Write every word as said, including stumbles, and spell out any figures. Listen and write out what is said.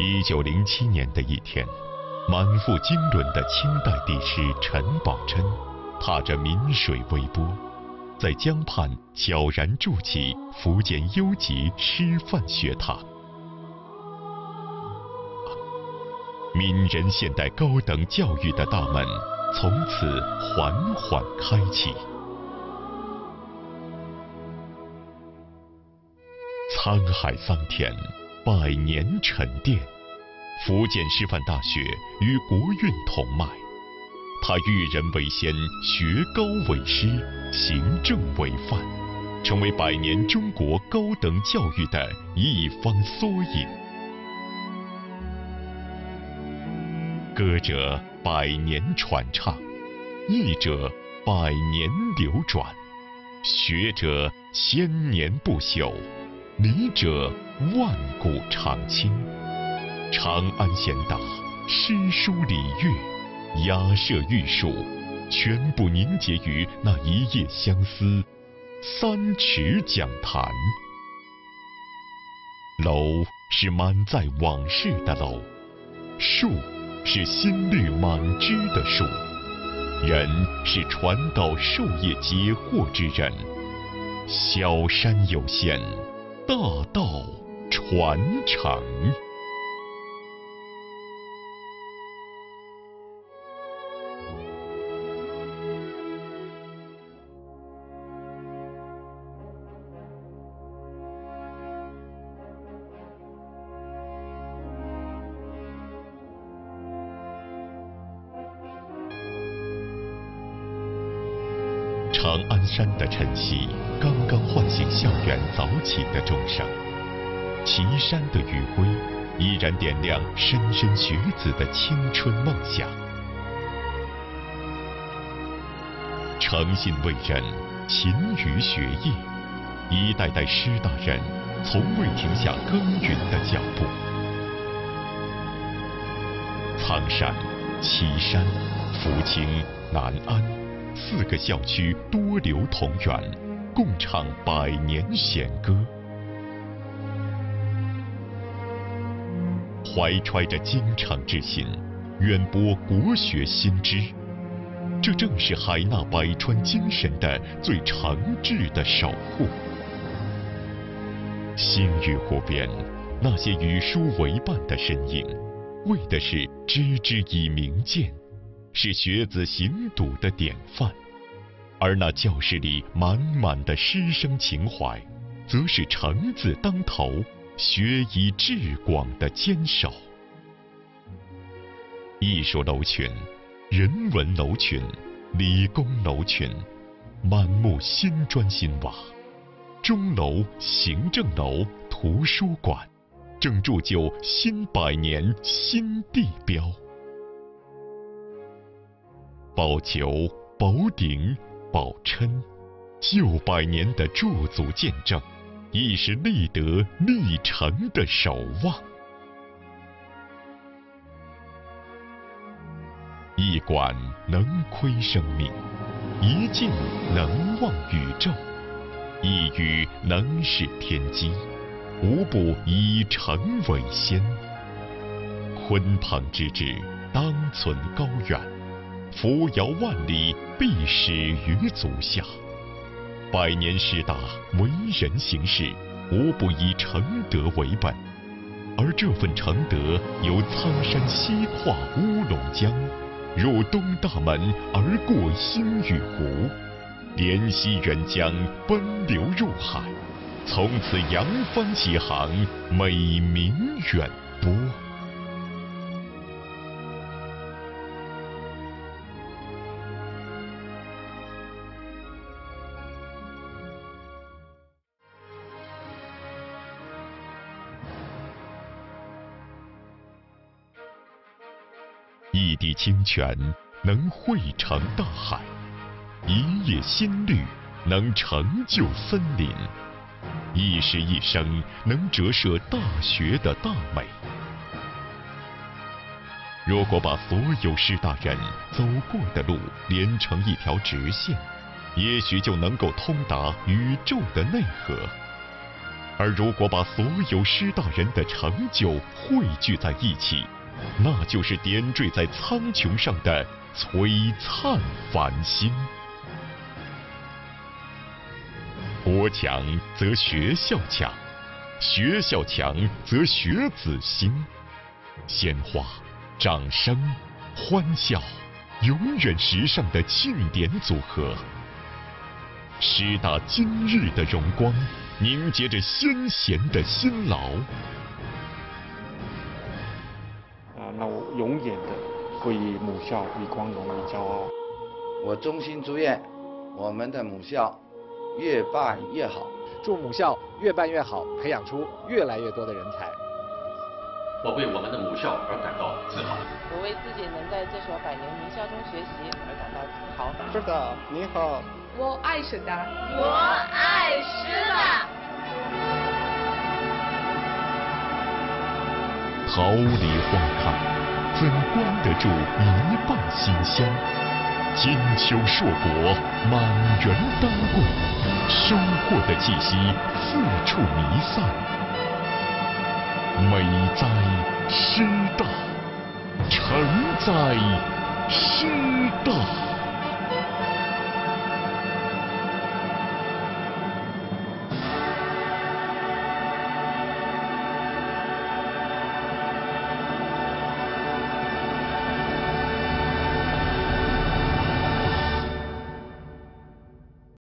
一九零七年的一天，满腹经纶的清代帝师陈宝琛，踏着民水微波，在江畔悄然筑起福建优级师范学堂。闽人现代高等教育的大门从此缓缓开启。沧海桑田，百年沉淀，福建师范大学与国运同脉。他育人为先，学高为师，行政为范，成为百年中国高等教育的一方缩影。歌者百年传唱，艺者百年流转，学者千年不朽，礼者万古长青。长安贤达，诗书礼乐，雅舍玉树，全部凝结于那一夜相思，三尺讲坛。楼是满载往事的楼，树是心虑满枝的树，人是传道授业解惑之人。小山有仙，大道传承。长安山的晨曦刚刚唤醒校园早起的钟声，岐山的余晖依然点亮莘莘学子的青春梦想。诚信为人，勤于学业，一代代师大人从未停下耕耘的脚步。苍山、岐山、福清、南安四个校区多流同源，共唱百年弦歌。怀揣着京城之心，远播国学新知，这正是海纳百川精神的最诚挚的守护。星域湖边，那些与书为伴的身影，为的是知之以明鉴，是学子行笃的典范。而那教室里满满的师生情怀，则是诚字当头，学以致广的坚守。艺术楼群、人文楼群、理工楼群，满目新砖新瓦。钟楼、行政楼、图书馆，正铸就新百年新地标。宝球、宝鼎、宝琛，旧百年的驻足见证，亦是立德立成的守望。一馆能窥生命，一镜能望宇宙，一语能识天机，无不以诚为先。鲲鹏之志，当存高远，扶摇万里，必始于足下。百年师大为人行事，无不以诚德为本，而这份诚德由苍山西跨乌龙江，入东大门而过星宇湖，连溪沅江奔流入海，从此扬帆起航，美名远播。一滴清泉能汇成大海，一叶新绿能成就森林，一时一生能折射大学的大美。如果把所有师大人走过的路连成一条直线，也许就能够通达宇宙的内核。 而如果把所有师大人的成就汇聚在一起，那就是点缀在苍穹上的璀璨繁星。国强则学校强，学校强则学子兴。鲜花、掌声、欢笑，永远时尚的庆典组合。师大今日的荣光，凝结着先贤的辛劳。 啊，那我永远的会以母校以光荣为骄傲。 我衷心祝愿我们的母校越办越好， 祝母校越办越好，培养出越来越多的人才。 我为我们的母校而感到自豪。 我为自己能在这所百年名校中学习而感到自豪。 师大你好， 我爱师大， 我爱师大。 桃李花开，怎关得住一半馨香？金秋硕果，满园当归，收获的气息四处弥散。美哉师大，成哉师大。